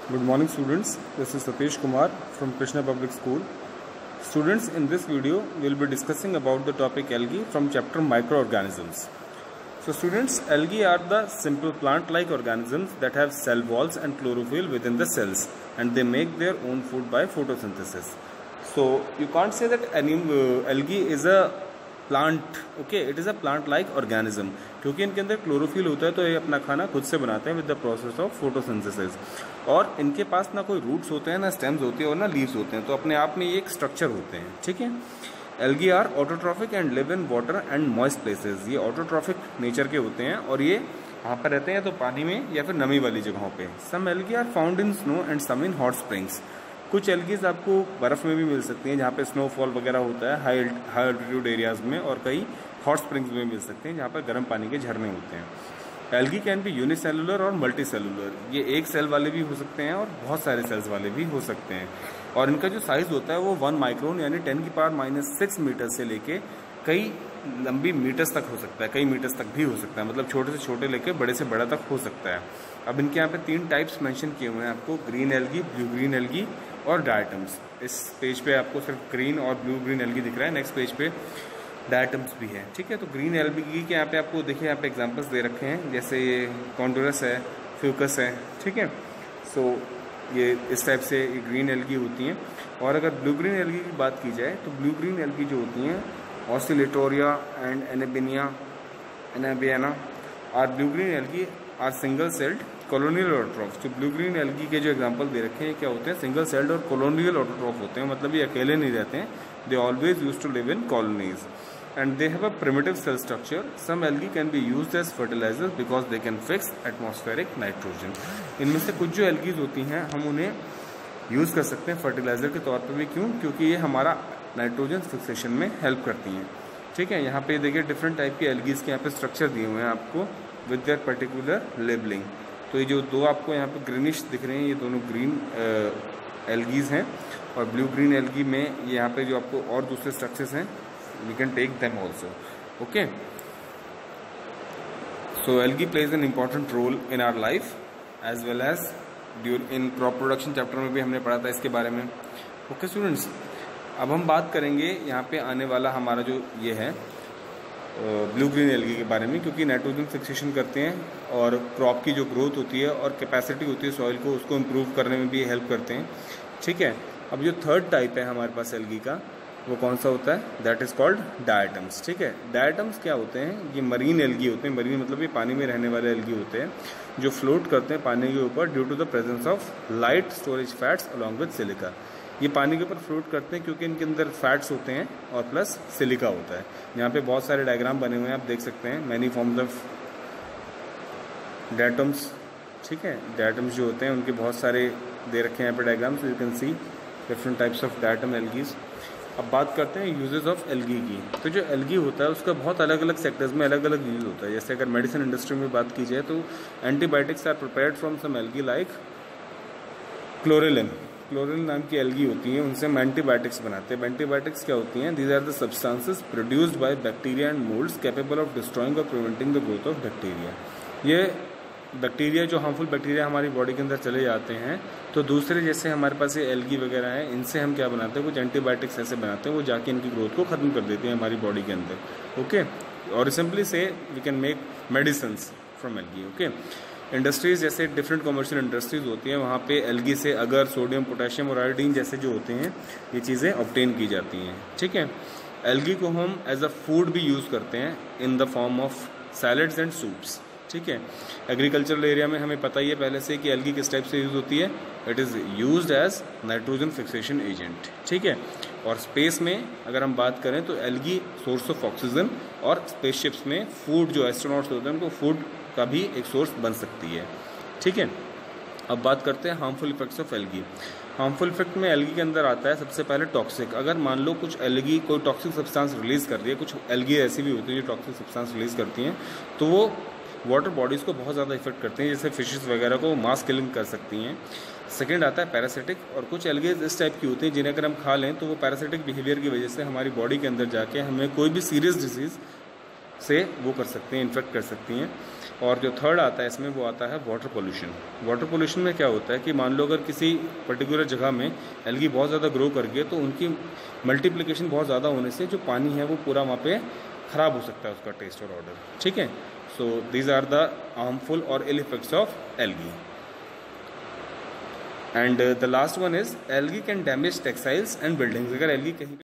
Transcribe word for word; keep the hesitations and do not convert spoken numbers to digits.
Good morning students, this is Satish Kumar from Krishna Public School. Students, in this video we will be discussing about the topic algae from chapter microorganisms. So students, algae are the simple plant-like organisms that have cell walls and chlorophyll within the cells, and they make their own food by photosynthesis. So you can't say that any uh, algae is a plant, okay, it is a plant like organism, क्योंकि इनके अंदर chlorophyll होता है तो ये अपना खाना खुद से बनाते हैं with the process of photosynthesis. और इनके पास ना कोई रूट्स होते हैं, ना स्टेम्स होते हैं और ना लीव्स होते हैं, तो अपने आप में ये एक स्ट्रक्चर होते हैं। ठीक है, algae are autotrophic and live in water and moist places. ये ऑटोट्रॉफिक नेचर के होते हैं और ये यहाँ पर रहते हैं तो पानी में या फिर नमी वाली जगहों पे। Some algae are found in snow and some in hot springs. कुछ एल्गीज आपको बर्फ़ में भी मिल सकती हैं जहाँ पे स्नोफॉल वगैरह होता है हाई हाई अल्टीट्यूड एरियाज में, और कई हॉट स्प्रिंग्स में मिल सकते हैं जहाँ पर गर्म पानी के झरने होते हैं। एल्गी कैन बी यूनिसेलुलर और मल्टी सेलुलर। ये एक सेल वाले भी हो सकते हैं और बहुत सारे सेल्स वाले भी हो सकते हैं। और इनका जो साइज़ होता है वो वन माइक्रोन यानी टेन की पावर माइनस सिक्स मीटर से लेके कई लंबी मीटर्स तक हो सकता है, कई मीटर्स तक भी हो सकता है, मतलब छोटे से छोटे लेके बड़े से बड़ा तक हो सकता है। अब इनके यहाँ पे तीन टाइप्स मेंशन किए हुए हैं आपको, green algae, blue green algae और डायटम्स। इस पेज पे आपको सिर्फ ग्रीन और ब्लू ग्रीन एल्गी दिख रहा है, नेक्स्ट पेज पे डायटम्स भी है। ठीक है, तो ग्रीन एल्गी के यहाँ पे आपको देखिए यहाँ पे एग्जांपल्स दे रखे हैं, जैसे ये कॉन्डोरस है, फ्यूकस है। ठीक है, सो ये इस टाइप से ये ग्रीन एल्गी होती हैं। और अगर ब्लू ग्रीन एल्गी की बात की जाए तो ब्लू ग्रीन एल्गी जो होती हैं ऑसिलेटोरिया एंड एनेबिनिया एनाबियाना और blue green algae are single celled colonial autotroph. तो ब्लू ग्रीन एल्गी के जो एग्जांपल दे रखे हैं क्या होते हैं, सिंगल सेल्ड और कॉलोनियल ऑटोट्रॉफ होते हैं, मतलब ये अकेले नहीं रहते हैं। They always use to live in colonies and they have a primitive cell structure. Some algae can be used as fertilizer because they can fix atmospheric nitrogen. इनमें से कुछ जो एल्गीज होती हैं हम उन्हें यूज़ कर सकते हैं फर्टिलाइजर के तौर पर भी। क्यों? क्योंकि ये हमारा नाइट्रोजन फिक्सेशन में हेल्प करती हैं। ठीक है, यहाँ पे देखिए डिफरेंट टाइप के एल्गीज के यहाँ पे स्ट्रक्चर दिए हुए हैं आपको विद देयर पर्टिकुलर लेबलिंग। तो ये जो दो आपको यहाँ पे ग्रीनिश दिख रहे हैं ये दोनों ग्रीन एल्गीज हैं, और ब्लू ग्रीन एल्गी में ये यहाँ पे जो आपको और दूसरे स्ट्रक्चर्स हैं we can take them also. Okay, so algae plays an important role in our life as well as during crop production chapter में भी हमने पढ़ा था इसके बारे में। ओके स्टूडेंट्स, अब हम बात करेंगे यहाँ पे आने वाला हमारा जो ये है ब्लू ग्रीन एल्गी के बारे में, क्योंकि नाइट्रोजन फिक्सेशन करते हैं और क्रॉप की जो ग्रोथ होती है और कैपेसिटी होती है सॉइल को उसको इम्प्रूव करने में भी हेल्प करते हैं। ठीक है, अब जो थर्ड टाइप है हमारे पास एल्गी का वो कौन सा होता है, दैट इज़ कॉल्ड डायटम्स। ठीक है, डायटम्स क्या होते हैं, ये मरीन एल्गी होते हैं। मरीन मतलब ये पानी में रहने वाले एल्गी होते हैं जो फ्लोट करते हैं पानी के ऊपर due to the presence of light storage fats along with silica. ये पानी के ऊपर फ्लोट करते हैं क्योंकि इनके अंदर फैट्स होते हैं और प्लस सिलिका होता है। यहाँ पे बहुत सारे डायग्राम बने हुए हैं, आप देख सकते हैं, मैनी फॉर्म्स ऑफ डायटम्स। ठीक है, डायटम्स जो होते हैं उनके बहुत सारे दे रखे हैं यहाँ पे diagrams, you can see different types of diatom algaes. अब बात करते हैं यूजेस ऑफ एल्गी की। तो जो एल्गी होता है उसका बहुत अलग अलग सेक्टर्स में अलग अलग यूज होता है। जैसे अगर मेडिसिन इंडस्ट्री में बात की जाए तो antibiotics are prepared from some algae like chlorellin. Chlorellin नाम की एल्गी होती हैं, उनसे हम एंटीबायोटिक्स बनाते हैं। एंटीबायोटिक्स क्या होती हैं, these are the substances produced by bacteria and moulds capable of destroying or preventing the growth of bacteria. ये बैक्टीरिया जो हार्मफुल बैक्टीरिया हमारी बॉडी के अंदर चले जाते हैं तो दूसरे जैसे हमारे पास ये एल्गी वगैरह हैं, इनसे हम क्या बनाते हैं, कुछ एंटीबायोटिक्स ऐसे बनाते हैं वो जाके इनकी ग्रोथ को ख़त्म कर देते हैं हमारी बॉडी के अंदर। ओके, और सिंपली से we can make medicine from algae. Okay, industries जैसे डिफरेंट कमर्शियल इंडस्ट्रीज़ होती हैं वहाँ पे एल्गी से अगर सोडियम, पोटेशियम और आयोडीन जैसे जो होते हैं ये चीज़ें ऑब्टेन की जाती हैं। ठीक है, एल्गी को हम एज अ फूड भी यूज़ करते हैं in the form of salads and soups. ठीक है, एग्रीकल्चरल एरिया में हमें पता ही है पहले से कि एल्गी किस टाइप से यूज़ होती है, it is used as nitrogen fixation agent. ठीक है, और स्पेस में अगर हम बात करें तो एल्गी सोर्स ऑफ ऑक्सीजन और स्पेसशिप्स में फूड जो एस्ट्रोनॉट्स होते हैं उनको फूड का भी एक सोर्स बन सकती है। ठीक है, अब बात करते हैं harmful effects of algae. Harmful effect में एल्गी के अंदर आता है सबसे पहले टॉक्सिक। अगर मान लो कुछ एल्गी कोई टॉक्सिक सब्सटेंस रिलीज़ कर रही है, कुछ एल्गी ऐसी भी होती है जो टॉक्सिक सब्सटेंस रिलीज़ करती हैं, तो वो वाटर बॉडीज़ को बहुत ज़्यादा इफेक्ट करते हैं, जैसे फिशेस वगैरह को मास किलिंग कर सकती हैं। सेकेंड आता है पैरासिटिक, और कुछ एल्गीज इस टाइप की होती हैं जिन्हें अगर हम खा लें तो वो पैरासिटिक बिहेवियर की वजह से हमारी बॉडी के अंदर जाके हमें कोई भी सीरियस डिजीज़ से वो कर सकते हैं, इन्फेक्ट कर सकती हैं। और जो थर्ड आता है इसमें वो आता है वाटर पोल्यूशन। वाटर पोल्यूशन में क्या होता है कि मान लो अगर किसी पर्टिकुलर जगह में एल्गी बहुत ज़्यादा ग्रो कर गई तो उनकी मल्टीप्लिकेशन बहुत ज़्यादा होने से जो पानी है वो पूरा वहाँ पे ख़राब हो सकता है, उसका टेस्ट और ऑर्डर। ठीक है, so these are the harmful or ill effects of algae. And the last one is algae can damage textiles and buildings. अगर एल्गी कहीं